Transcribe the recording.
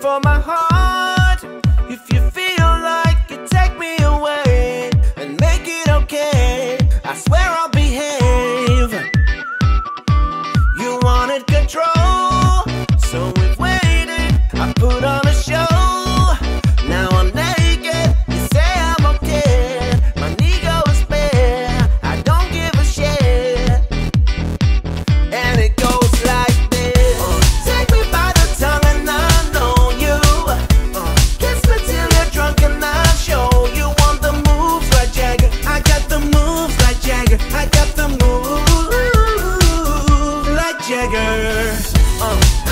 for my heart. If you feel like you take me away and make it okay, I swear I'll behave. You wanted control, so we've waited. I put on a show. Now I'm naked. You say I'm okay. My ego is bare. I don't give a shit. And it goes like this. Take me by the tongue and I know you. Kiss me till you're drunk and I'll show you. Want the moves like Jagger? I got the moves like Jagger. I got the moves like Jagger.